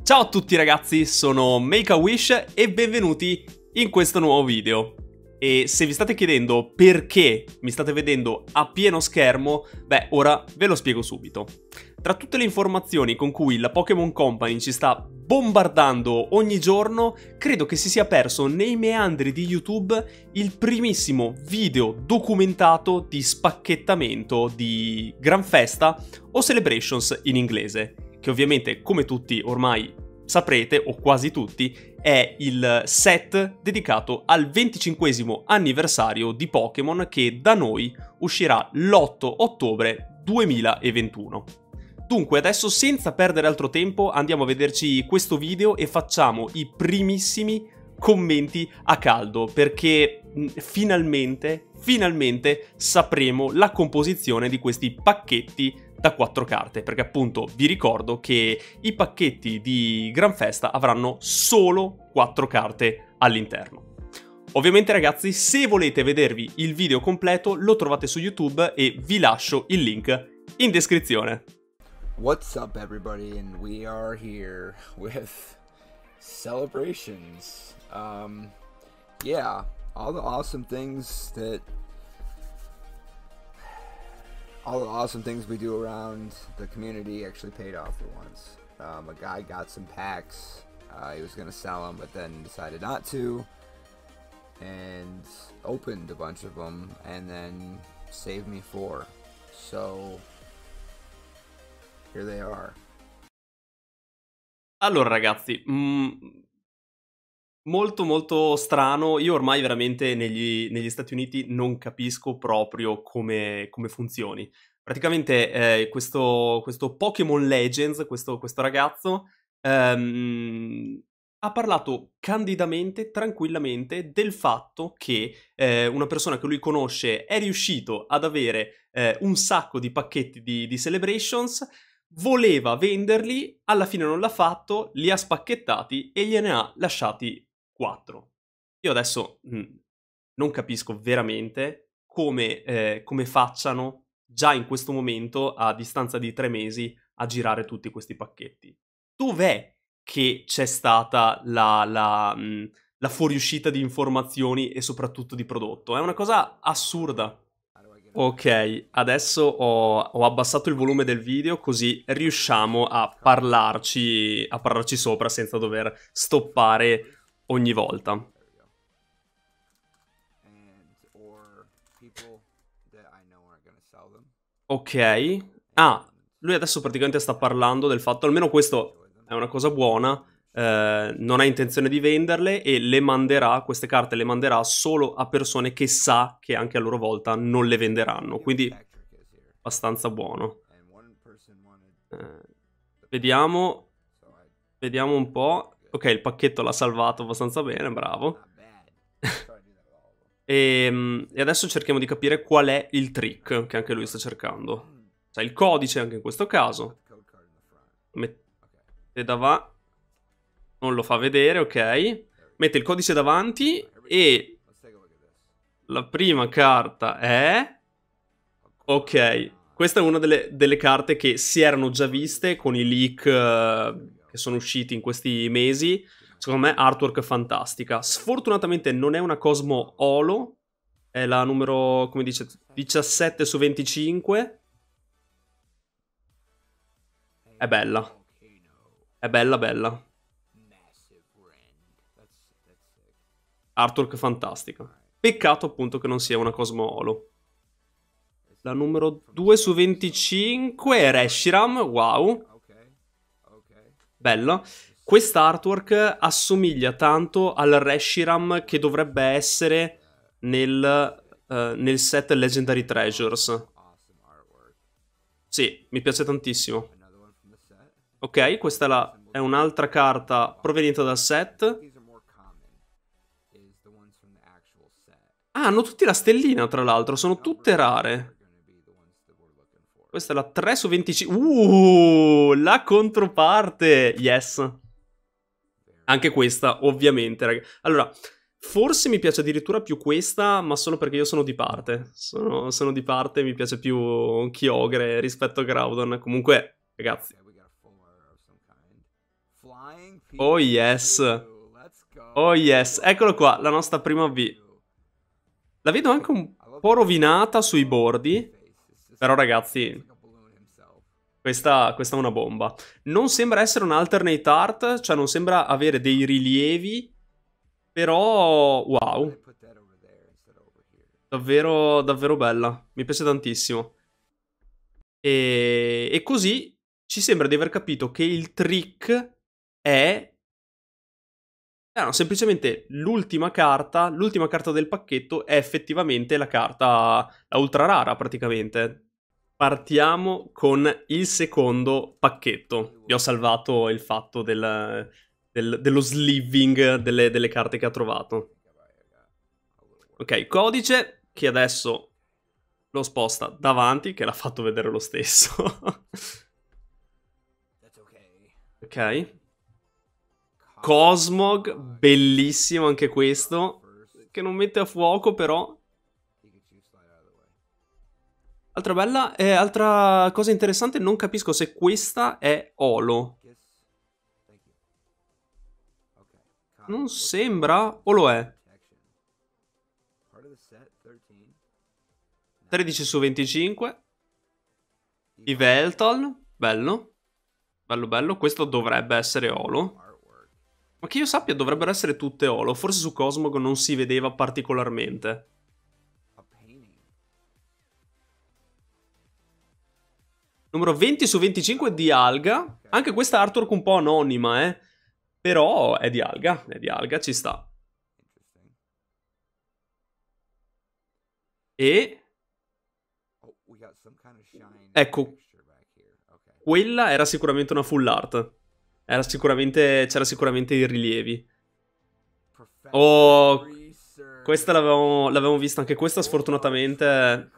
Ciao a tutti ragazzi, sono Make-A-Wish e benvenuti in questo nuovo video. E se vi state chiedendo perché mi state vedendo a pieno schermo, beh, ora ve lo spiego subito. Tra tutte le informazioni con cui la Pokémon Company ci sta bombardando ogni giorno, credo che si sia perso nei meandri di YouTube il primissimo video documentato di spacchettamento di Gran Festa o Celebrations in inglese, che ovviamente, come tutti ormai saprete, o quasi tutti, è il set dedicato al 25esimo anniversario di Pokémon che da noi uscirà l'8 ottobre 2021. Dunque, adesso senza perdere altro tempo andiamo a vederci questo video e facciamo i primissimi commenti a caldo, perché finalmente sapremo la composizione di questi pacchetti da 4 carte, perché appunto vi ricordo che i pacchetti di Gran Festa avranno solo 4 carte all'interno. Ovviamente ragazzi, se volete vedervi il video completo lo trovate su YouTube e vi lascio il link in descrizione. What's up everybody, and we are here with Celebrations. Yeah, all the awesome things we do around the community actually paid off for once. A guy got some packs, he was gonna sell them but then decided not to, and opened a bunch of them and then saved me 4. So here they are. Allora ragazzi, molto strano. Io ormai veramente negli Stati Uniti non capisco proprio come funzioni. Praticamente questo Pokémon Legends, questo ragazzo, ha parlato candidamente, tranquillamente, del fatto che una persona che lui conosce è riuscito ad avere un sacco di pacchetti di Celebrations, voleva venderli, alla fine non l'ha fatto, li ha spacchettati e gliene ha lasciati 4. Io adesso non capisco veramente come facciano già in questo momento, a distanza di 3 mesi, a girare tutti questi pacchetti. Dov'è che c'è stata la fuoriuscita di informazioni e soprattutto di prodotto? È una cosa assurda. Ok, adesso ho abbassato il volume del video così riusciamo a parlarci sopra senza dover stoppare ogni volta. Ok. Ah, lui adesso praticamente sta parlando del fatto, almeno questo è una cosa buona, non ha intenzione di venderle e le manderà, queste carte le manderà solo a persone che sa che anche a loro volta non le venderanno, quindi abbastanza buono. Vediamo un po'. Ok, il pacchetto l'ha salvato abbastanza bene, bravo. E adesso cerchiamo di capire qual è il trick che anche lui sta cercando. C'è il codice anche in questo caso. Mette davanti. Non lo fa vedere, ok. Mette il codice davanti e la prima carta è... Ok, questa è una delle carte che si erano già viste con i leak che sono usciti in questi mesi. Secondo me artwork fantastica. Sfortunatamente non è una Cosmo Holo, è la numero, come dice, 17 su 25. È bella. È bella. Artwork fantastica. Peccato appunto che non sia una Cosmo Holo. La numero 2 su 25 è Reshiram, wow. Bella. Questa artwork assomiglia tanto al Reshiram che dovrebbe essere nel set Legendary Treasures. Sì, mi piace tantissimo. Ok, questa è un'altra carta proveniente dal set. Ah, hanno tutti la stellina, tra l'altro, sono tutte rare. Questa è la 3 su 25. La controparte! Yes. Anche questa, ovviamente, ragazzi. Allora, forse mi piace addirittura più questa, ma solo perché io sono di parte. Sono di parte, mi piace più Kyogre rispetto a Groudon. Comunque, ragazzi, Oh yes. Oh yes. Eccolo qua, la nostra prima V. La vedo anche un po' rovinata sui bordi. Però ragazzi, questa è una bomba. Non sembra essere un alternate art, cioè non sembra avere dei rilievi. Però, wow. Davvero, davvero bella. Mi piace tantissimo. E così ci sembra di aver capito che il trick è... no, semplicemente l'ultima carta del pacchetto è effettivamente la carta la ultra rara, praticamente. Partiamo con il secondo pacchetto. Vi ho salvato il fatto dello sleeving delle carte che ha trovato. Ok, codice, che adesso lo sposta davanti, che l'ha fatto vedere lo stesso. Ok. Cosmog, bellissimo anche questo, che non mette a fuoco però. Altra cosa interessante, non capisco se questa è Holo. Non sembra, o lo è? 13 su 25. Yveltal, bello. Bello bello, questo dovrebbe essere Holo. Ma che io sappia dovrebbero essere tutte Holo, forse su Cosmog non si vedeva particolarmente. Numero 20 su 25 di Alga. Anche questa artwork un po' anonima, però è di Alga, ci sta. E... ecco, quella era sicuramente una full art. C'era sicuramente i rilievi. Oh, questa l'avevamo vista, anche questa sfortunatamente.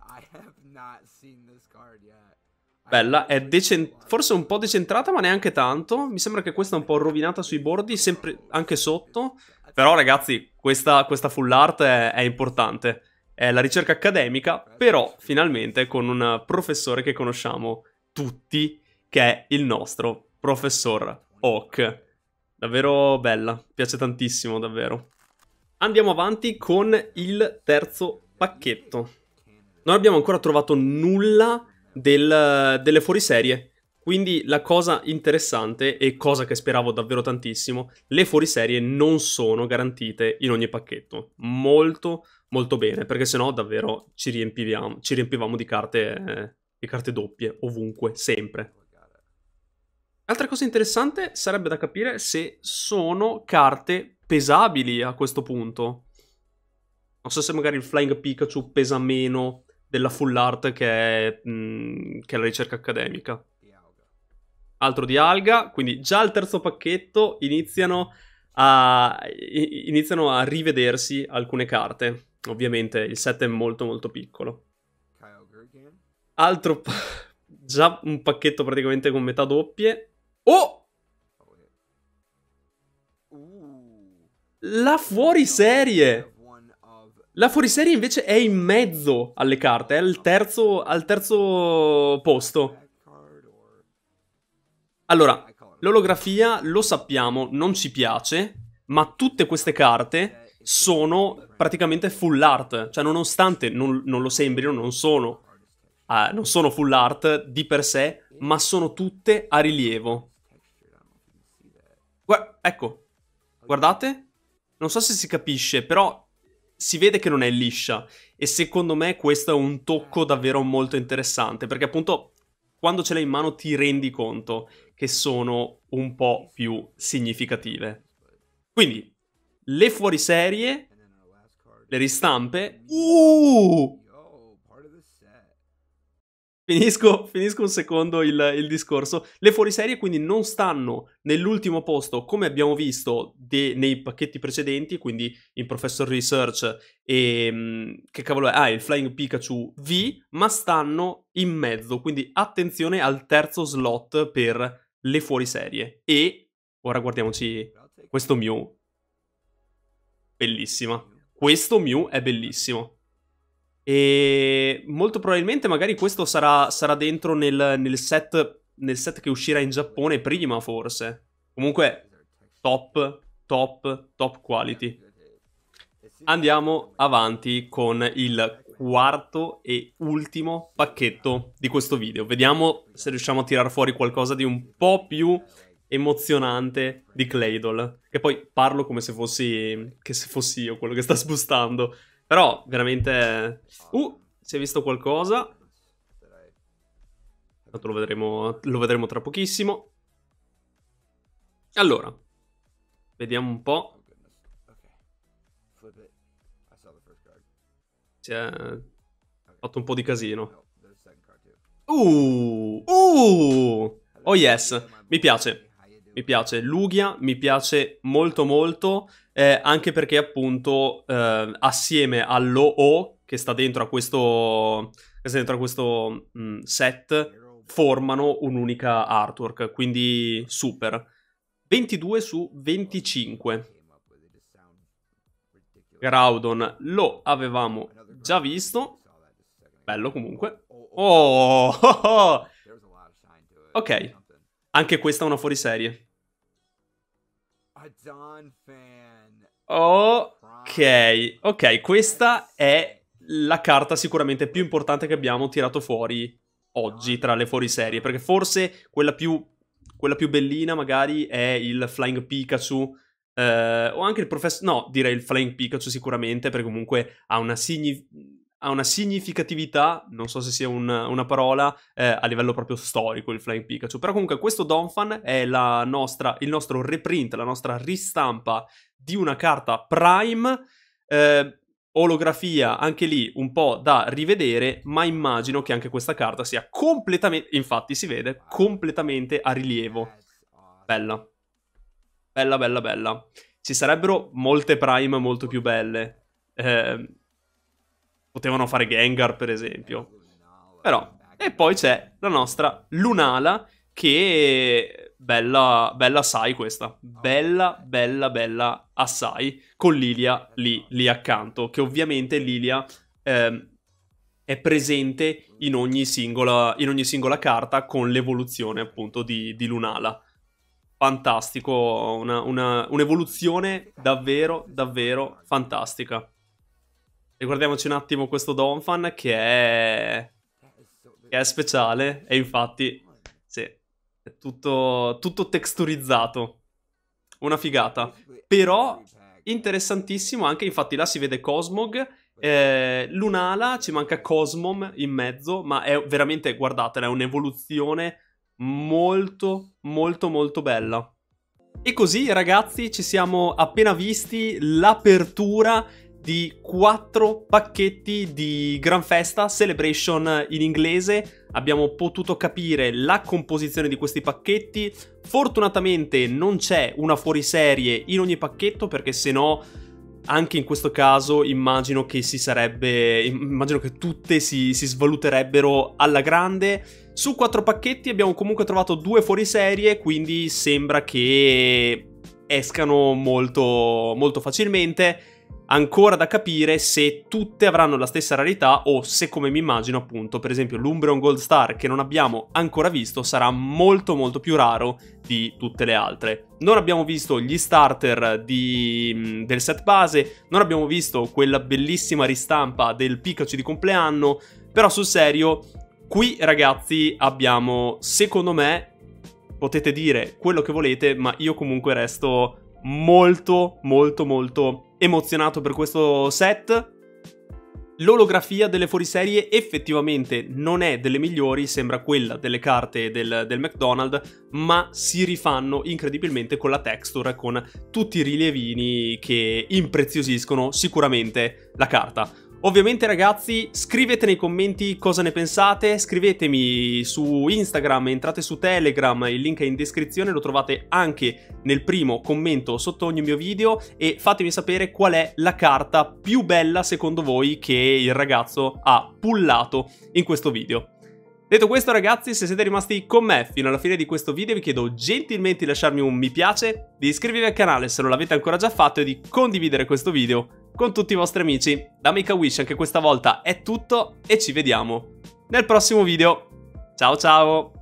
Bella, è forse un po' decentrata ma neanche tanto. Mi sembra che questa è un po' rovinata sui bordi, sempre anche sotto. Però ragazzi, questa full art è importante. È la ricerca accademica, però finalmente con un professore che conosciamo tutti, che è il nostro professor Oak. Davvero bella, piace tantissimo, davvero. Andiamo avanti con il terzo pacchetto. Non abbiamo ancora trovato nulla delle fuoriserie. Quindi la cosa interessante, e cosa che speravo davvero tantissimo, le fuoriserie non sono garantite in ogni pacchetto. Molto, molto bene, perché sennò davvero ci riempivamo di carte doppie, ovunque, sempre. Altra cosa interessante sarebbe da capire se sono carte pesabili a questo punto. Non so se magari il Flying Pikachu pesa meno della full art che è la ricerca accademica. Altro di Alga, quindi già al terzo pacchetto iniziano a rivedersi alcune carte. Ovviamente il set è molto molto piccolo. Altro... già un pacchetto praticamente con metà doppie. Oh! La fuoriserie! La fuoriserie invece è in mezzo alle carte, è al terzo posto. Allora, l'olografia, lo sappiamo, non ci piace, ma tutte queste carte sono praticamente full art. Cioè, nonostante non lo sembrino, non sono full art di per sé, ma sono tutte a rilievo. Ecco, guardate. Non so se si capisce, però si vede che non è liscia. E secondo me questo è un tocco davvero molto interessante, perché appunto quando ce l'hai in mano ti rendi conto che sono un po' più significative. Quindi, le fuoriserie, le ristampe... Finisco un secondo il discorso. Le fuoriserie quindi non stanno nell'ultimo posto, come abbiamo visto nei pacchetti precedenti, quindi in Professor Research e... che cavolo è? Il Flying Pikachu V, ma stanno in mezzo, quindi attenzione al terzo slot per le fuoriserie. E ora guardiamoci questo Mew. Bellissima. Questo Mew è bellissimo. E molto probabilmente magari questo sarà dentro nel set che uscirà in Giappone prima, forse. Comunque, top quality. Andiamo avanti con il quarto e ultimo pacchetto di questo video. Vediamo se riusciamo a tirare fuori qualcosa di un po' più emozionante di Claydol. Che poi parlo come se fossi io quello che sta sbustando. Però, veramente... si è visto qualcosa. Tanto lo vedremo tra pochissimo. Allora, vediamo un po'. Si è fatto un po' di casino. Oh yes, mi piace. Mi piace Lugia, mi piace molto molto. Anche perché appunto assieme all'OO che sta dentro a questo set formano un'unica artwork, quindi super. 22 su 25. Groudon lo avevamo già visto. Bello comunque. Oh! Ok. Anche questa è una fuoriserie. Ok, questa è la carta sicuramente più importante che abbiamo tirato fuori oggi tra le fuoriserie, perché forse quella più bellina magari è il Flying Pikachu, o anche il professor... No, direi il Flying Pikachu sicuramente, perché comunque ha una significatività, non so se sia una parola, a livello proprio storico il Flying Pikachu. Però comunque questo Donphan è il nostro reprint, la nostra ristampa di una carta Prime, olografia anche lì un po' da rivedere, ma immagino che anche questa carta sia completamente, infatti si vede, completamente a rilievo. Bella. Bella. Ci sarebbero molte Prime molto più belle. Potevano fare Gengar, per esempio. Però. E poi c'è la nostra Lunala, che... Bella assai questa. Bella assai. Con Lilia lì accanto. Che ovviamente Lilia è presente in ogni singola carta con l'evoluzione appunto di Lunala. Fantastico. Un'evoluzione davvero fantastica. Riguardiamoci un attimo questo Donphan che è speciale e infatti sì, è tutto texturizzato. Una figata. Però interessantissimo anche, infatti là si vede Cosmog, Lunala, ci manca Cosmom in mezzo, ma è veramente, guardatela, è un'evoluzione molto bella. E così ragazzi ci siamo appena visti l'apertura di 4 pacchetti di Gran Festa Celebration in inglese. Abbiamo potuto capire la composizione di questi pacchetti. Fortunatamente non c'è una fuoriserie in ogni pacchetto, perché se no anche in questo caso immagino che tutte si svaluterebbero alla grande. Su 4 pacchetti abbiamo comunque trovato 2 fuoriserie, quindi sembra che escano molto facilmente. Ancora da capire se tutte avranno la stessa rarità o se, come mi immagino appunto, per esempio l'Umbreon Gold Star, che non abbiamo ancora visto, sarà molto più raro di tutte le altre. Non abbiamo visto gli starter del set base, non abbiamo visto quella bellissima ristampa del Pikachu di compleanno, però sul serio, qui ragazzi abbiamo, secondo me, potete dire quello che volete, ma io comunque resto molto emozionato per questo set. L'olografia delle fuoriserie effettivamente non è delle migliori, sembra quella delle carte del McDonald's, ma si rifanno incredibilmente con la texture, con tutti i rilevini che impreziosiscono sicuramente la carta. Ovviamente ragazzi, scrivete nei commenti cosa ne pensate, scrivetemi su Instagram, entrate su Telegram, il link è in descrizione, lo trovate anche nel primo commento sotto ogni mio video, e fatemi sapere qual è la carta più bella secondo voi che il ragazzo ha pullato in questo video. Detto questo ragazzi, se siete rimasti con me fino alla fine di questo video vi chiedo gentilmente di lasciarmi un mi piace, di iscrivervi al canale se non l'avete ancora già fatto e di condividere questo video con tutti i vostri amici. Da Make-A-Wish anche questa volta è tutto e ci vediamo nel prossimo video. Ciao ciao!